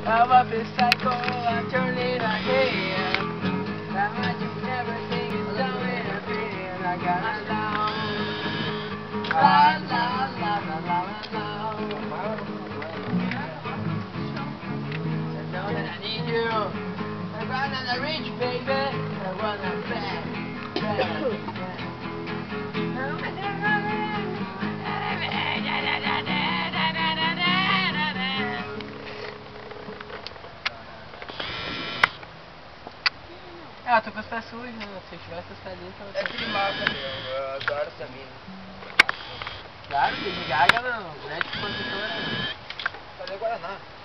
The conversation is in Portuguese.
I'm up in cycle, I'm turning my head. That magic everything is going to feel like I know. La la la la la la la. I know that I need you. I wanna reach, baby. I wanna bang. Ah, tô com os pés sujos, né? Se eu tivesse os pés limpos... É trimata, meu. Eu adoro essa mina. Claro, Lady Gaga não. Não é de protetora, não. Cadê Guaraná?